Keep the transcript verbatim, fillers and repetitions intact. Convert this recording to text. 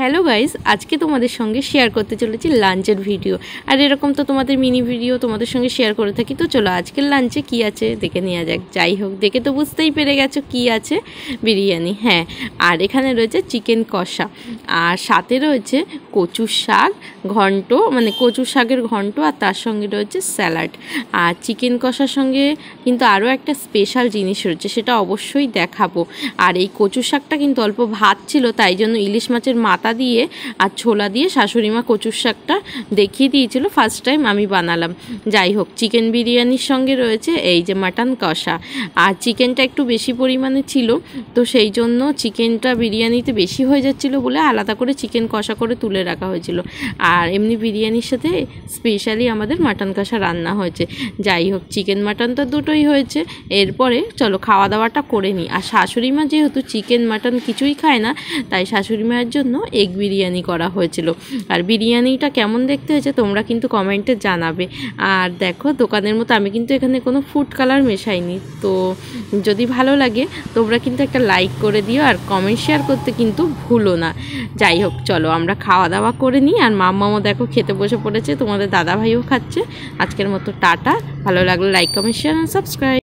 Hello guys, আজকে তোমাদের সঙ্গে শেয়ার করতে চলেছি লাঞ্চের ভিডিও। আর এরকম তো তোমাদের মিনি ভিডিও তোমাদের সঙ্গে শেয়ার করে থাকি। তো চলো আজকের লাঞ্চে কি আছে দেখে নেওয়া যাক। যাই হোক, দেখে তো বুঝতেই পেরে গেছো কি আছে, বিরিয়ানি। হ্যাঁ, আর এখানে রয়েছে চিকেন কষা, আর সাথে রয়েছে কচু শাক ঘন্ট, মানে কচু শাকের ঘন্ট, আর তার সঙ্গে রয়েছে স্যালাড। আর চিকেন কষার সঙ্গে কিন্তু আরও একটা স্পেশাল জিনিস রয়েছে, সেটা অবশ্যই দেখাবো। আর এই কচু শাকটা কিন্তু অল্প ভাত ছিল, তাই জন্য ইলিশ মাছের মাথা দিয়ে আর ছোলা দিয়ে শাশুড়িমা কচুর শাকটা দেখিয়ে দিয়েছিল, ফার্স্ট টাইম আমি বানালাম। যাই হোক, চিকেন বিরিয়ানির সঙ্গে রয়েছে এই যে মাটন কষা। আর চিকেনটা একটু বেশি পরিমাণে ছিল, তো সেই জন্য চিকেনটা বিরিয়ানিতে বেশি হয়ে যাচ্ছিলো বলে আলাদা করে চিকেন কষা করে তুলে রাখা হয়েছিল। আর এমনি বিরিয়ানির সাথে স্পেশালি আমাদের মাটন কষা রান্না হয়েছে। যাই হোক, চিকেন মাটন তো দুটোই হয়েছে। এরপরে চলো খাওয়া দাওয়াটা করে নিই। আর শাশুড়িমা যেহেতু চিকেন মাটন কিছুই খায় না, তাই শাশুড়ি মায়ের জন্য এগ বিরিয়ানি করা হয়েছিল। আর বিরিয়ানিটা কেমন দেখতে হয়েছে তোমরা কিন্তু কমেন্টে জানাবে। আর দেখো, দোকানের মতো আমি কিন্তু এখানে কোনো ফুড কালার মেশাইনি। তো যদি ভালো লাগে তোমরা কিন্তু একটা লাইক করে দিও, আর কমেন্ট শেয়ার করতে কিন্তু ভুলো না। যাই হোক, চলো আমরা খাওয়া দাওয়া করে নিই। আর মাম্মাও দেখো খেতে বসে পড়েছে, তোমাদের দাদাভাইও খাচ্ছে। আজকের মতো টাটা, ভালো লাগলে লাইক কমেন্ট শেয়ার আর সাবস্ক্রাইব।